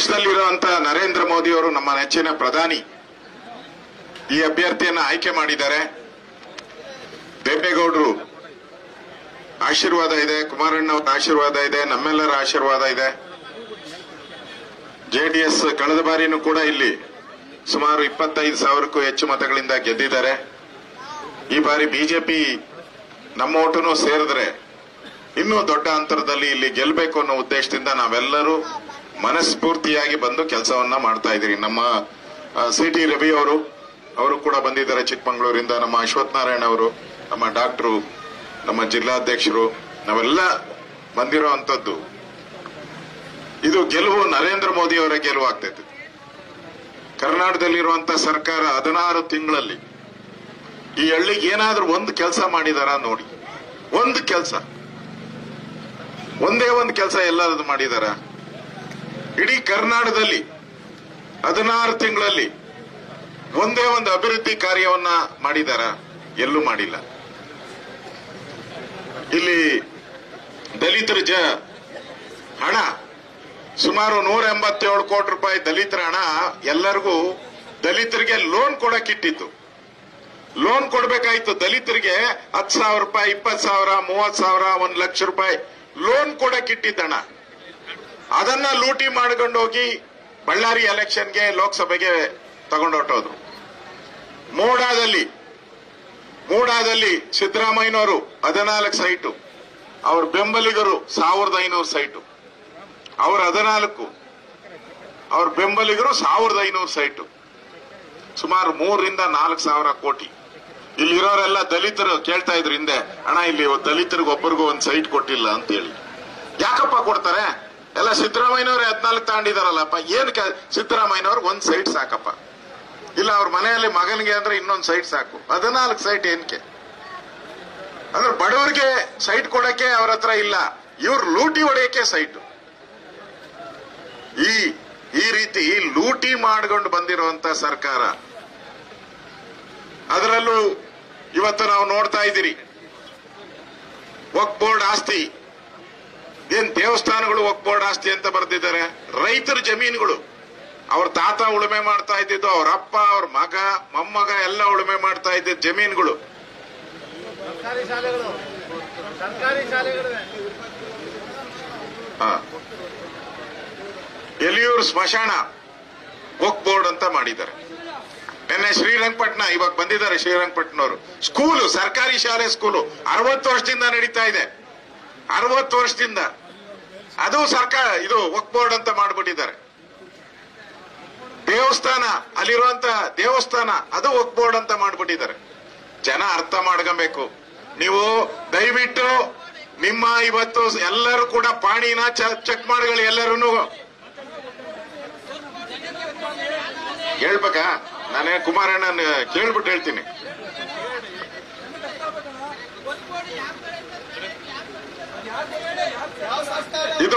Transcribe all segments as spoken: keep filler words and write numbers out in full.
ದೇಶದಲ್ಲಿರುವಂತ ನರೇಂದ್ರ ಮೋದಿ ಅವರು ನಮ್ಮ ನೆಚ್ಚಿನ ಪ್ರಧಾನಿ ಈ ಅಭ್ಯರ್ಥಿಯನ್ನ ಆಯ್ಕೆ ಮಾಡಿದ್ದಾರೆ. ದೇವೇಗೌಡರು ಆಶೀರ್ವಾದ ಇದೆ, ಕುಮಾರಣ್ಣ ಅವರ ಆಶೀರ್ವಾದ ಇದೆ, ನಮ್ಮೆಲ್ಲರ ಆಶೀರ್ವಾದ ಇದೆ. ಜೆಡಿಎಸ್ ಕಳೆದ ಬಾರಿನೂ ಕೂಡ ಇಲ್ಲಿ ಸುಮಾರು ಇಪ್ಪತ್ತೈದು ಸಾವಿರಕ್ಕೂ ಹೆಚ್ಚು ಮತಗಳಿಂದ ಗೆದ್ದಿದ್ದಾರೆ. ಈ ಬಾರಿ ಬಿಜೆಪಿ ನಮ್ಮ ಓಟನು ಸೇರಿದ್ರೆ ಇನ್ನೂ ದೊಡ್ಡ ಅಂತರದಲ್ಲಿ ಇಲ್ಲಿ ಗೆಲ್ಲಬೇಕು ಅನ್ನೋ ಉದ್ದೇಶದಿಂದ ನಾವೆಲ್ಲರೂ ಮನಸ್ಫೂರ್ತಿಯಾಗಿ ಬಂದು ಕೆಲಸವನ್ನ ಮಾಡ್ತಾ ಇದ್ದೀರಿ. ನಮ್ಮ ಸಿ ಟಿ ರವಿ ಅವರು ಅವರು ಕೂಡ ಬಂದಿದ್ದಾರೆ ಚಿಕ್ಕಮಗಳೂರಿಂದ, ನಮ್ಮ ಅಶ್ವಥ್ ನಾರಾಯಣ ಅವರು, ನಮ್ಮ ಡಾಕ್ಟರು, ನಮ್ಮ ಜಿಲ್ಲಾಧ್ಯಕ್ಷರು, ನಾವೆಲ್ಲ ಬಂದಿರೋ ಅಂತದ್ದು. ಇದು ಗೆಲುವು ನರೇಂದ್ರ ಮೋದಿ ಅವರ ಗೆಲುವು ಆಗ್ತೈತೆ. ಕರ್ನಾಟಕದಲ್ಲಿರುವಂತ ಸರ್ಕಾರ ಹದಿನಾರು ತಿಂಗಳಲ್ಲಿ ಈ ಹಳ್ಳಿಗೆ ಏನಾದ್ರೂ ಒಂದು ಕೆಲಸ ಮಾಡಿದಾರ ನೋಡಿ, ಒಂದು ಕೆಲಸ, ಒಂದೇ ಒಂದು ಕೆಲಸ ಎಲ್ಲರದು ಮಾಡಿದಾರ? ಇಡೀ ಕರ್ನಾಟಕದಲ್ಲಿ ಹದಿನಾರು ತಿಂಗಳಲ್ಲಿ ಒಂದೇ ಒಂದು ಅಭಿವೃದ್ಧಿ ಕಾರ್ಯವನ್ನ ಮಾಡಿದಾರ? ಎಲ್ಲೂ ಮಾಡಿಲ್ಲ. ಇಲ್ಲಿ ದಲಿತರ ಜ ಹಣ ಸುಮಾರು ನೂರ ಎಂಬತ್ತೇಳು ಕೋಟಿ ರೂಪಾಯಿ ದಲಿತರ ಹಣ ಎಲ್ಲರಿಗೂ ದಲಿತರಿಗೆ ಲೋನ್ ಕೊಡಕ್ಕಿಟ್ಟಿತ್ತು. ಲೋನ್ ಕೊಡ್ಬೇಕಾಯ್ತು ದಲಿತರಿಗೆ ಹತ್ತು ಸಾವಿರ ರೂಪಾಯಿ, ಇಪ್ಪತ್ತು ಸಾವಿರ, ಮೂವತ್ತು ಸಾವಿರ, ಒಂದ್ ಲಕ್ಷ ರೂಪಾಯಿ ಲೋನ್ ಕೊಡಕ್ಕಿಟ್ಟಿದ್ದಣ. ಅದನ್ನ ಲೂಟಿ ಮಾಡ್ಕೊಂಡು ಹೋಗಿ ಬಳ್ಳಾರಿ ಎಲೆಕ್ಷನ್ಗೆ, ಲೋಕಸಭೆಗೆ ತಗೊಂಡೊಟ್ಟೋದ್ರು. ಮೂಡಾದಲ್ಲಿ ಮೂಡಾದಲ್ಲಿ ಸಿದ್ದರಾಮಯ್ಯನವರು ಹದಿನಾಲ್ಕು ಸೈಟು, ಅವ್ರ ಬೆಂಬಲಿಗರು ಸಾವಿರದ ಐನೂರು ಸೈಟು, ಅವ್ರ ಹದಿನಾಲ್ಕು, ಅವ್ರ ಬೆಂಬಲಿಗರು ಸಾವಿರದ ಐನೂರು ಸೈಟು, ಸುಮಾರು ಮೂರರಿಂದ ನಾಲ್ಕು ಸಾವಿರ ಕೋಟಿ. ಇಲ್ಲಿರೋರೆಲ್ಲ ದಲಿತರು ಕೇಳ್ತಾ ಇದ್ರು ಹಿಂದೆ, ಅಣ್ಣ ಇಲ್ಲಿ ದಲಿತರಿಗೆ ಒಬ್ಬರಿಗೂ ಒಂದ್ ಸೈಟ್ ಕೊಟ್ಟಿಲ್ಲ ಅಂತ ಹೇಳಿ. ಯಾಕಪ್ಪ ಕೊಡ್ತಾರೆ? ಎಲ್ಲ ಸಿದ್ದರಾಮಯ್ಯನವ್ರೆ ಹದಿನಾಲ್ಕು ತಗೊಂಡಿದಾರಲ್ಲಪ್ಪ, ಏನ್ ಸಿದ್ದರಾಮಯ್ಯನವ್ರು ಒಂದ್ ಸೈಟ್ ಸಾಕಪ್ಪ, ಇಲ್ಲ ಅವ್ರ ಮನೆಯಲ್ಲಿ ಮಗನಿಗೆ ಅಂದ್ರೆ ಇನ್ನೊಂದ್ ಸೈಟ್ ಸಾಕು, ಹದಿನಾಲ್ಕು ಸೈಟ್ ಏನಕ್ಕೆ? ಅಂದ್ರೆ ಬಡವರಿಗೆ ಸೈಟ್ ಕೊಡಕ್ಕೆ ಅವ್ರ ಹತ್ರ ಇಲ್ಲ, ಇವ್ರು ಲೂಟಿ ಹೊಡೆಯಕ್ಕೆ ಸೈಟ್. ಈ ಈ ರೀತಿ ಲೂಟಿ ಮಾಡ್ಕೊಂಡು ಬಂದಿರುವಂತ ಸರ್ಕಾರ. ಅದರಲ್ಲೂ ಇವತ್ತು ನಾವು ನೋಡ್ತಾ ಇದ್ದೀರಿ, ವಕ್ಫ್ ಬೋರ್ಡ್ ಆಸ್ತಿ, ಏನ್ ದೇವಸ್ಥಾನಗಳು ವಕ್ಫ್ ಬೋರ್ಡ್ ಆಸ್ತಿ ಅಂತ ಬರ್ತಿದ್ದಾರೆ. ರೈತರ ಜಮೀನುಗಳು ಅವ್ರ ತಾತ ಉಳುಮೆ ಮಾಡ್ತಾ ಇದ್ದಿದ್ದು, ಅವ್ರ ಅಪ್ಪ, ಅವ್ರ ಮಗ, ಮೊಮ್ಮಗ ಎಲ್ಲ ಉಳುಮೆ ಮಾಡ್ತಾ ಇದ್ದಿದ್ದ ಜಮೀನುಗಳು. ಸರ್ಕಾರಿ ಶಾಲೆಗಳು ಸರ್ಕಾರಿ ಶಾಲೆಗಳು ಹಾ, ಎಲಿಯೂರು ಸ್ಮಶಾನ ವಕ್ಫ್ ಬೋರ್ಡ್ ಅಂತ ಮಾಡಿದ್ದಾರೆ. ನಿನ್ನೆ ಶ್ರೀರಂಗಪಟ್ಟಣ, ಇವಾಗ ಬಂದಿದ್ದಾರೆ ಶ್ರೀರಂಗಪಟ್ಟಣವರು. ಸ್ಕೂಲು, ಸರ್ಕಾರಿ ಶಾಲೆ ಸ್ಕೂಲು ಅರವತ್ತು ವರ್ಷದಿಂದ ನಡೀತಾ ಇದೆ, ಅರವತ್ತು ವರ್ಷದಿಂದ. ಅದು ಸರ್ಕಾರ, ಇದು ವಕ್ಫ್ ಬೋರ್ಡ್ ಅಂತ ಮಾಡ್ಬಿಟ್ಟಿದ್ದಾರೆ. ದೇವಸ್ಥಾನ, ಅಲ್ಲಿರುವಂತ ದೇವಸ್ಥಾನ ಅದು ವಕ್ಫ್ ಬೋರ್ಡ್ ಅಂತ ಮಾಡ್ಬಿಟ್ಟಿದ್ದಾರೆ. ಜನ ಅರ್ಥ ಮಾಡ್ಕೊಬೇಕು. ನೀವು ದಯವಿಟ್ಟು ನಿಮ್ಮ ಇವತ್ತು ಎಲ್ಲರೂ ಕೂಡ ಪಾಣಿನ ಚೆಕ್ ಮಾಡಿಗಳು. ಎಲ್ಲರೂ ಹೇಳ್ಬೇಕಾ? ನಾನೇ ಕುಮಾರಣ್ಣನ ಕೇಳ್ಬಿಟ್ಟು ಹೇಳ್ತೀನಿ. ಇದು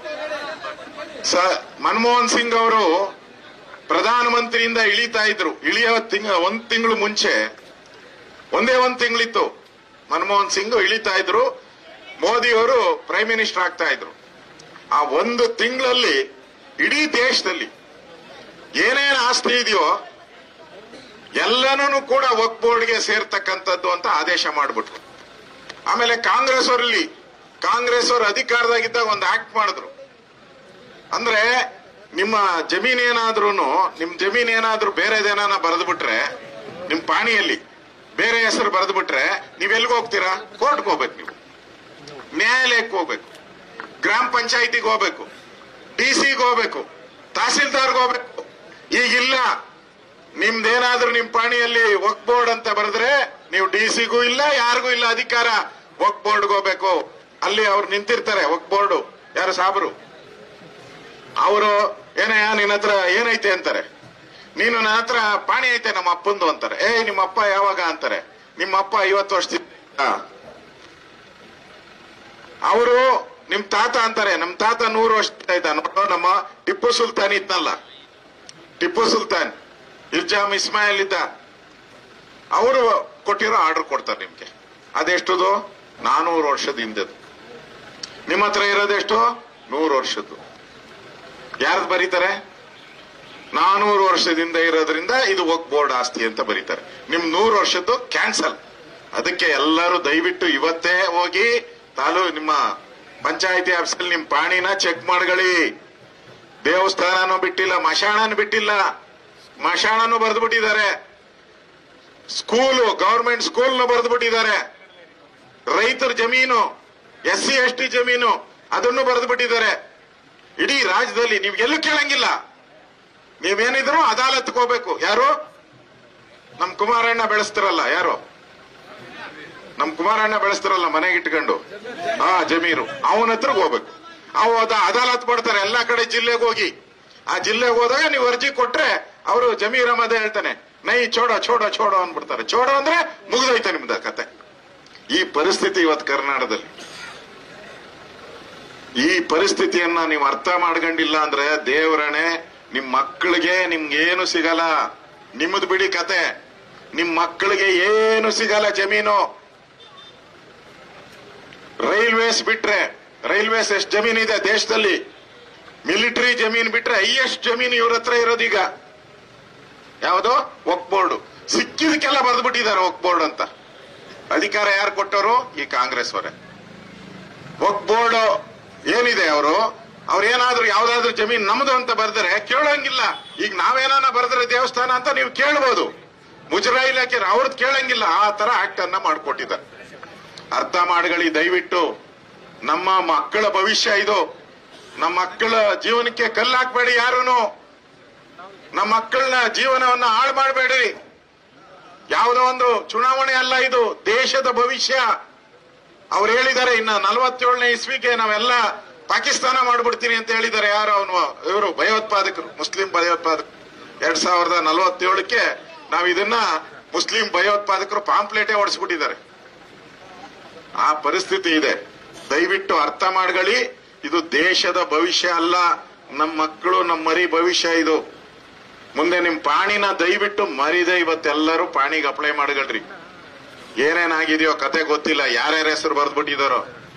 ಮನಮೋಹನ್ ಸಿಂಗ್ ಅವರು ಪ್ರಧಾನಮಂತ್ರಿಯಿಂದ ಇಳಿತಾ ಇದ್ರು. ಇಳಿಯೋ ತಿಂಗ ಒಂದ್ ತಿಂಗಳು ಮುಂಚೆ, ಒಂದೇ ಒಂದ್ ತಿಂಗಳಿತ್ತು, ಮನಮೋಹನ್ ಸಿಂಗ್ ಇಳಿತಾ ಇದ್ರು, ಮೋದಿ ಅವರು ಪ್ರೈಮ್ ಮಿನಿಸ್ಟರ್ ಆಗ್ತಾ ಇದ್ರು. ಆ ಒಂದು ತಿಂಗಳಲ್ಲಿ ಇಡೀ ದೇಶದಲ್ಲಿ ಏನೇನು ಆಸ್ತಿ ಇದೆಯೋ ಎಲ್ಲನೂ ಕೂಡ ವಕ್ಫ್ ಬೋರ್ಡ್ಗೆ ಸೇರ್ತಕ್ಕಂಥದ್ದು ಅಂತ ಆದೇಶ ಮಾಡಿಬಿಟ್ರು. ಆಮೇಲೆ ಕಾಂಗ್ರೆಸ್ ಅವರಲ್ಲಿ ಕಾಂಗ್ರೆಸ್ ಅವರು ಅಧಿಕಾರದಾಗಿದ್ದಾಗ ಒಂದು ಆಕ್ಟ್ ಮಾಡಿದ್ರು. ಅಂದ್ರೆ ನಿಮ್ಮ ಜಮೀನ್ ಏನಾದ್ರೂ ನಿಮ್ ಜಮೀನ್ ಏನಾದ್ರೂ ಬೇರೆದೇನ ಬರೆದು ಬಿಟ್ರೆ, ನಿಮ್ ಪಾಣಿಯಲ್ಲಿ ಬೇರೆ ಹೆಸರು ಬರೆದು ಬಿಟ್ರೆ ನೀವೆಲ್ಗೆ ಹೋಗ್ತೀರಾ? ಕೋರ್ಟ್ಗೆ ಹೋಗ್ಬೇಕು, ನೀವು ನ್ಯಾಯಾಲಯಕ್ಕೆ ಹೋಗ್ಬೇಕು, ಗ್ರಾಮ ಪಂಚಾಯಿತಿಗೆ ಹೋಗ್ಬೇಕು, ಡಿ ಸಿಗೆ ಹೋಗ್ಬೇಕು, ತಹಸೀಲ್ದಾರ್ಗೆ ಹೋಗ್ಬೇಕು. ಈಗಿಲ್ಲ, ನಿಮ್ದೇನಾದ್ರೂ ನಿಮ್ ಪಾಣಿಯಲ್ಲಿ ವಕ್ಫ್ ಬೋರ್ಡ್ ಅಂತ ಬರೆದ್ರೆ ನೀವು ಡಿ ಸಿಗೂ ಇಲ್ಲ, ಯಾರಿಗೂ ಇಲ್ಲ ಅಧಿಕಾರ. ವಕ್ಫ್ ಬೋರ್ಡ್ಗೆ ಹೋಗ್ಬೇಕು. ಅಲ್ಲಿ ಅವ್ರು ನಿಂತಿರ್ತಾರೆ, ವಕ್ಫ್ ಬೋರ್ಡ್ ಯಾರು ಸಾಬರು, ಅವರು ಏನಯ್ಯ ನಿನ್ನ ಹತ್ರ ಏನೈತೆ ಅಂತಾರೆ. ನೀನು ನನ್ನ ಹತ್ರ ಪಾಣಿ ಐತೆ ನಮ್ಮ ಅಪ್ಪಂದು ಅಂತಾರೆ. ಏ ನಿಮ್ಮ ಅಪ್ಪ ಯಾವಾಗ ಅಂತಾರೆ. ನಿಮ್ಮ ಅಪ್ಪ ಐವತ್ತು ವರ್ಷದಿಂದ. ಅವರು ನಿಮ್ ತಾತ ಅಂತಾರೆ, ನಮ್ ತಾತ ನೂರು ವರ್ಷ ಆಯ್ತಾ. ನಮ್ಮ ಟಿಪ್ಪು ಸುಲ್ತಾನ್ ಇದ್ನಲ್ಲ, ಟಿಪ್ಪು ಸುಲ್ತಾನ್, ಇರ್ಜಾಮ್ ಇಸ್ಮಾಯಿಲ್ ಇದ್ದ, ಅವರು ಕೊಟ್ಟಿರೋ ಆರ್ಡರ್ ಕೊಡ್ತಾರೆ ನಿಮ್ಗೆ. ಅದೆಷ್ಟದು? ನಾನೂರು ವರ್ಷದ ಹಿಂದದ್ದು. ನಿಮ್ಮ ಹತ್ರ ಇರೋದೆಷ್ಟು? ನೂರು ವರ್ಷದ್ದು. ಯಾರ್ದು ಬರೀತಾರೆ? ನಾನೂರು ವರ್ಷದಿಂದ ಇರೋದ್ರಿಂದ ಇದು ವಕ್ಫ್ ಬೋರ್ಡ್ ಆಸ್ತಿ ಅಂತ ಬರೀತಾರೆ. ನಿಮ್ ನೂರು ವರ್ಷದ್ದು ಕ್ಯಾನ್ಸಲ್. ಅದಕ್ಕೆ ಎಲ್ಲರೂ ದಯವಿಟ್ಟು ಇವತ್ತೇ ಹೋಗಿ ತಾಲೂ ನಿಮ್ಮ ಪಂಚಾಯತಿ ಆಫೀಸಲ್ಲಿ ನಿಮ್ ಪಾಣಿನ ಚೆಕ್ ಮಾಡ್ಕೊಳ್ಳಿ. ದೇವಸ್ಥಾನನೂ ಬಿಟ್ಟಿಲ್ಲ, ಮಶಾಣನೂ ಬಿಟ್ಟಿಲ್ಲ, ಮಶಾಣನೂ ಬರೆದು ಬಿಟ್ಟಿದ್ದಾರೆ, ಸ್ಕೂಲು ಗವರ್ಮೆಂಟ್ ಸ್ಕೂಲ್ನು ಬರೆದು ಬಿಟ್ಟಿದ್ದಾರೆ, ರೈತರ ಜಮೀನು ಎಸ್ ಸಿ ಎಸ್ ಟಿ ಜಮೀನು ಅದನ್ನು ಬರೆದು ಬಿಟ್ಟಿದ್ದಾರೆ. ಇಡೀ ರಾಜ್ಯದಲ್ಲಿ ನೀವು ಎಲ್ಲೂ ಕೇಳಂಗಿಲ್ಲ. ನೀವೇನಿದ್ರು ಅದಾಲತ್ಗೆ ಹೋಗ್ಬೇಕು. ಯಾರು? ನಮ್ ಕುಮಾರಣ್ಣ ಬೆಳೆಸ್ತಾರಲ್ಲ, ಯಾರು ನಮ್ ಕುಮಾರಣ್ಣ ಬೆಳೆಸ್ತಾರಲ್ಲ ಮನೆಗೆ ಇಟ್ಕೊಂಡು ಆ ಜಮೀನು, ಅವನ ಹತ್ರಗೆ ಹೋಗ್ಬೇಕು. ಅವು ಅದ ಅದಾಲತ್ ಮಾಡ್ತಾರೆ ಎಲ್ಲಾ ಕಡೆ ಜಿಲ್ಲೆಗೆ ಹೋಗಿ. ಆ ಜಿಲ್ಲೆಗೆ ಹೋದಾಗ ನೀವು ಅರ್ಜಿ ಕೊಟ್ರೆ ಅವರು ಜಮೀರ್ ಅಹಮದ್ ಹೇಳ್ತಾನೆ ನೈ ಚೋಡ ಚೋಡ ಚೋಡ ಅಂದ್ಬಿಡ್ತಾರೆ. ಚೋಡ ಅಂದ್ರೆ ಮುಗಿದೈತೆ ನಿಮ್ದ ಕತೆ. ಈ ಪರಿಸ್ಥಿತಿ ಇವತ್ತು ಕರ್ನಾಟಕದಲ್ಲಿ. ಈ ಪರಿಸ್ಥಿತಿಯನ್ನ ನೀವು ಅರ್ಥ ಮಾಡ್ಕೊಂಡಿಲ್ಲ ಅಂದ್ರೆ ದೇವರಣೆ ನಿಮ್ ಮಕ್ಕಳಿಗೆ ನಿಮ್ಗೇನು ಸಿಗಲ್ಲ. ನಿಮ್ಮದು ಬಿಡಿ ಕತೆ, ನಿಮ್ ಮಕ್ಕಳಿಗೆ ಏನು ಸಿಗಲ್ಲ ಜಮೀನು. ರೈಲ್ವೇಸ್ ಬಿಟ್ರೆ, ರೈಲ್ವೇಸ್ ಎಷ್ಟು ಜಮೀನು ಇದೆ ದೇಶದಲ್ಲಿ? ಮಿಲಿಟರಿ ಜಮೀನು ಬಿಟ್ರೆ ಹೈಯೆಸ್ಟ್ ಜಮೀನು ಇವ್ರ ಹತ್ರ ಇರೋದೀಗ ಯಾವುದು? ವಕ್ಫ್ ಬೋರ್ಡ್. ಸಿಕ್ಕಿದಕ್ಕೆಲ್ಲ ಬರೆದು ಬಿಟ್ಟಿದ್ದಾರೆ ವಕ್ಫ್ ಬೋರ್ಡ್ ಅಂತ. ಅಧಿಕಾರ ಯಾರು ಕೊಟ್ಟವರು? ಈ ಕಾಂಗ್ರೆಸ್ ಅವರೇ. ವಕ್ಫ್ ಬೋರ್ಡ್ ಏನಿದೆ, ಅವರು ಅವ್ರೇನಾದ್ರೂ ಯಾವ್ದಾದ್ರು ಜಮೀನ್ ನಮ್ದು ಅಂತ ಬರ್ದರೆ ಕೇಳಂಗಿಲ್ಲ. ಈಗ ನಾವೇನಾನ ಬರೆದ್ರೆ ದೇವಸ್ಥಾನ ಅಂತ ನೀವು ಕೇಳ್ಬೋದು, ಮುಜರಾ ಇಲಾಖೆ ಅವ್ರದ್ದು ಕೇಳಂಗಿಲ್ಲ. ಆ ತರ ಆಕ್ಟ್ ಅನ್ನ ಮಾಡ್ಕೊಟ್ಟಿದ್ದಾರೆ. ಅರ್ಥ ಮಾಡ್ಕೊಳ್ಳಿ ದಯವಿಟ್ಟು. ನಮ್ಮ ಮಕ್ಕಳ ಭವಿಷ್ಯ ಇದು. ನಮ್ಮ ಮಕ್ಕಳ ಜೀವನಕ್ಕೆ ಕಲ್ಲು ಹಾಕ್ಬೇಡಿ ಯಾರೂನು. ನಮ್ಮ ಮಕ್ಕಳನ್ನ ಜೀವನವನ್ನ ಹಾಳು ಮಾಡಬೇಡಿ. ಯಾವುದೋ ಒಂದು ಚುನಾವಣೆ ಅಲ್ಲ ಇದು, ದೇಶದ ಭವಿಷ್ಯ. ಅವ್ರು ಹೇಳಿದ್ದಾರೆ ಇನ್ನ ನಲವತ್ತೇಳನೇ ಇಸ್ವಿಗೆ ನಾವೆಲ್ಲ ಪಾಕಿಸ್ತಾನ ಮಾಡ್ಬಿಡ್ತೀನಿ ಅಂತ ಹೇಳಿದ್ದಾರೆ. ಯಾರು? ಅವನು ಇವರು ಭಯೋತ್ಪಾದಕರು, ಮುಸ್ಲಿಂ ಭಯೋತ್ಪಾದಕರು. ಎರಡ್ ಸಾವಿರದ ನಲವತ್ತೇಳಕ್ಕೆ ನಾವು ಇದನ್ನ ಮುಸ್ಲಿಂ ಭಯೋತ್ಪಾದಕರು ಪಾಂಪ್ಲೇಟೇ ಹೊಡಿಸ್ಬಿಟ್ಟಿದ್ದಾರೆ. ಆ ಪರಿಸ್ಥಿತಿ ಇದೆ. ದಯವಿಟ್ಟು ಅರ್ಥ ಮಾಡ್ಕೊಳ್ಳಿ. ಇದು ದೇಶದ ಭವಿಷ್ಯ ಅಲ್ಲ, ನಮ್ಮ ಮಕ್ಕಳು ನಮ್ಮ ಮರಿ ಭವಿಷ್ಯ ಇದು. ಮುಂದೆ ನಿಮ್ ಪಾಣಿನ ದಯವಿಟ್ಟು ಮರಿದೆ ಇವತ್ತೆಲ್ಲರೂ ಪಾಣಿಗೆ ಅಪ್ಲೈ ಮಾಡ್ಕೊಳ್ರಿ. ಏನೇನಾಗಿದೆಯೋ ಕತೆ ಗೊತ್ತಿಲ್ಲ, ಯಾರ್ಯಾರ ಹೆಸರು ಬರ್ದ್ಬಿಟ್ಟಿದಾರೋ.